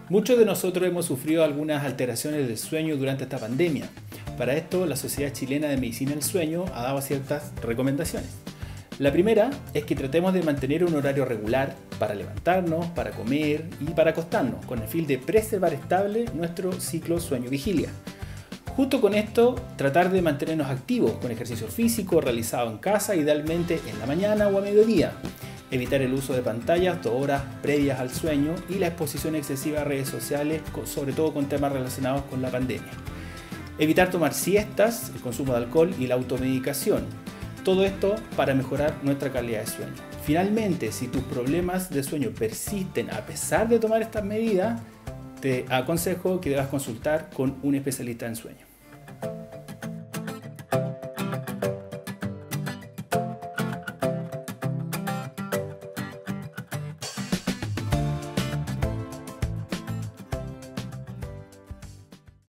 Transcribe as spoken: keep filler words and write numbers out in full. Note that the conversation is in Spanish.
Muchos de nosotros hemos sufrido algunas alteraciones del sueño durante esta pandemia. Para esto, la Sociedad Chilena de Medicina del Sueño ha dado ciertas recomendaciones. La primera es que tratemos de mantener un horario regular para levantarnos, para comer y para acostarnos, con el fin de preservar estable nuestro ciclo sueño-vigilia. Junto con esto, tratar de mantenernos activos con ejercicio físico realizado en casa, idealmente en la mañana o a mediodía. Evitar el uso de pantallas dos horas previas al sueño y la exposición excesiva a redes sociales, sobre todo con temas relacionados con la pandemia. Evitar tomar siestas, el consumo de alcohol y la automedicación. Todo esto para mejorar nuestra calidad de sueño. Finalmente, si tus problemas de sueño persisten a pesar de tomar estas medidas, te aconsejo que debas consultar con un especialista en sueño.